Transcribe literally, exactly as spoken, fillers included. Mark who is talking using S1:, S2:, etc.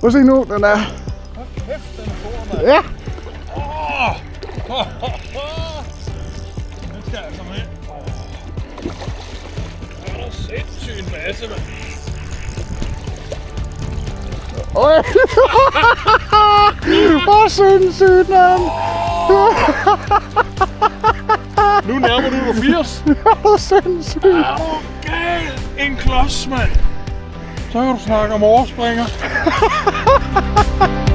S1: Prøv at se nu, den er...
S2: Hold kæft, den er stor, mand.
S1: Ja!
S2: Åh! Den skal altså med. Det er da sindssygt en masse, mand.
S1: Øj! Hvor sindssygt, mand!
S2: Nu nærmer du dig firs.
S1: Hvor sindssygt!
S2: Er du gal? En klods, mand. Så kan du snakke om overspringer.